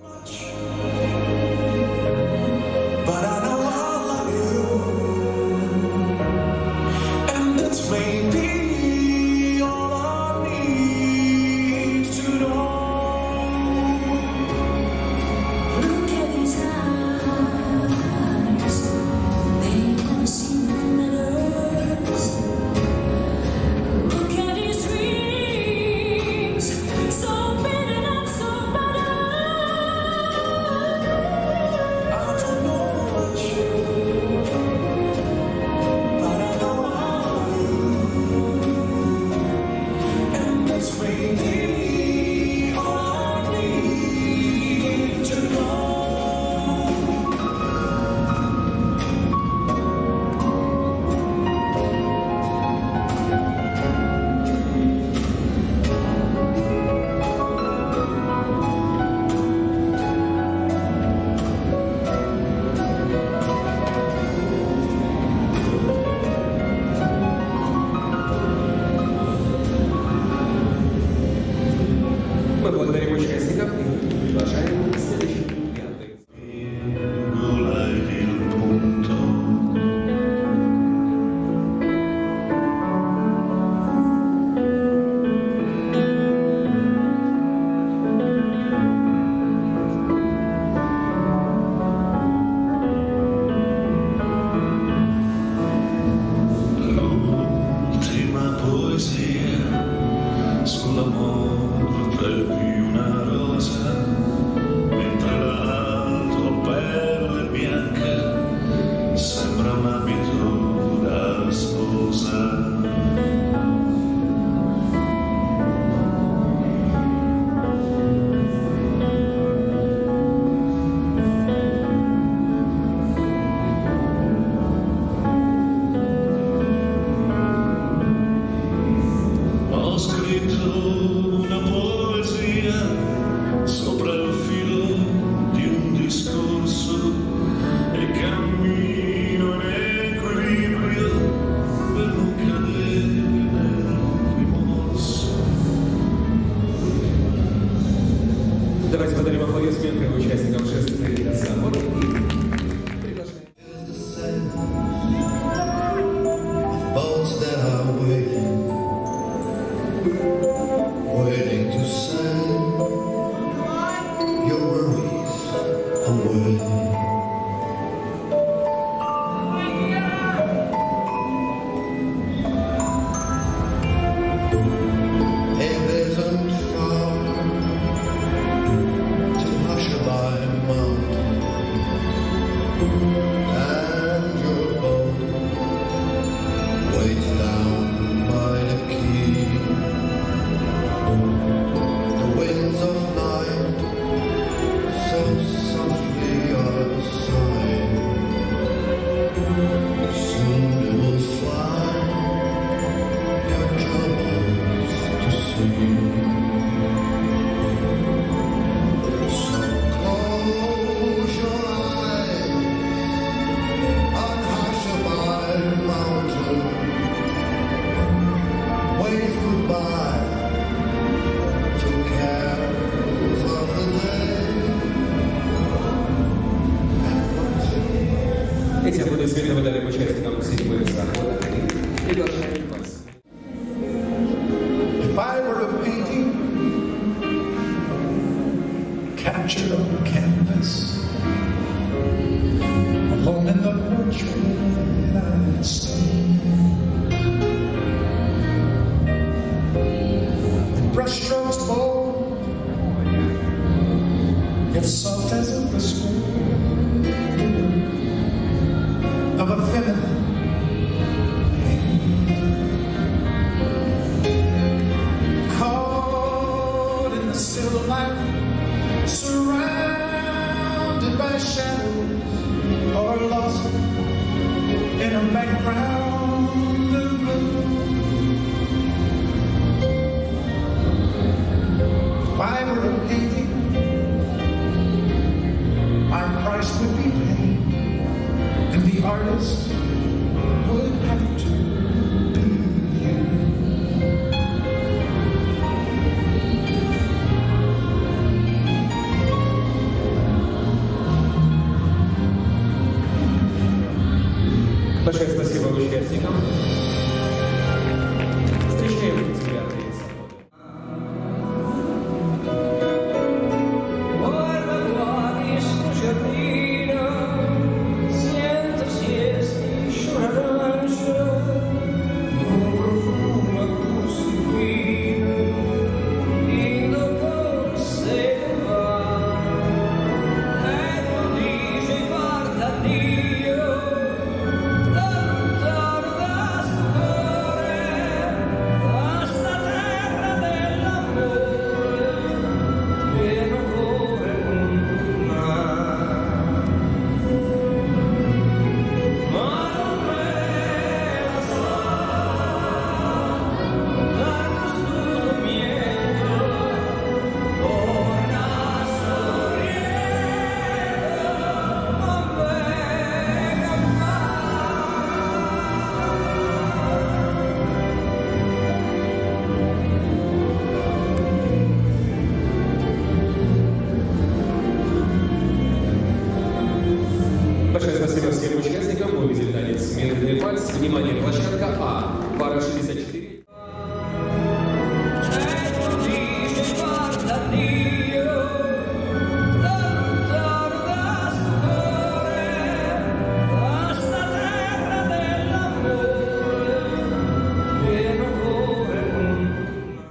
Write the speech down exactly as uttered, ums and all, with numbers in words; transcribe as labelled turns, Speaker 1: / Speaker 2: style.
Speaker 1: Давайте подарим аплодисменты участникам шествия собора.
Speaker 2: Waiting to send your worries away. It isn't far to Hushabye Mountain, and your boat waits down by the quay. The winds of night so softly are sighing. Soon they will fly your troubles to sea. So close your eyes on Hushabye Mountain. Wave goodbye to cares of the day.
Speaker 1: Эти аплодисменты выдали участникам седьмой захода. Приглашаем вас.
Speaker 2: If I were a painting captured on canvas, alone in the portrait I'd stand, and brushstrokes bold, yet soft as a whisper of a feminine hand, caught in the still life, surrounded by shadows, or lost in a background of blue. If I were a painting, my price would be paid, and the artist would have to be you.
Speaker 1: Большое спасибо участникам. Встречаем тебя, Алиса. Большое спасибо всем участникам. Мы увидели танец «Медленный вальс». Внимание, площадка А. Пара шестьдесят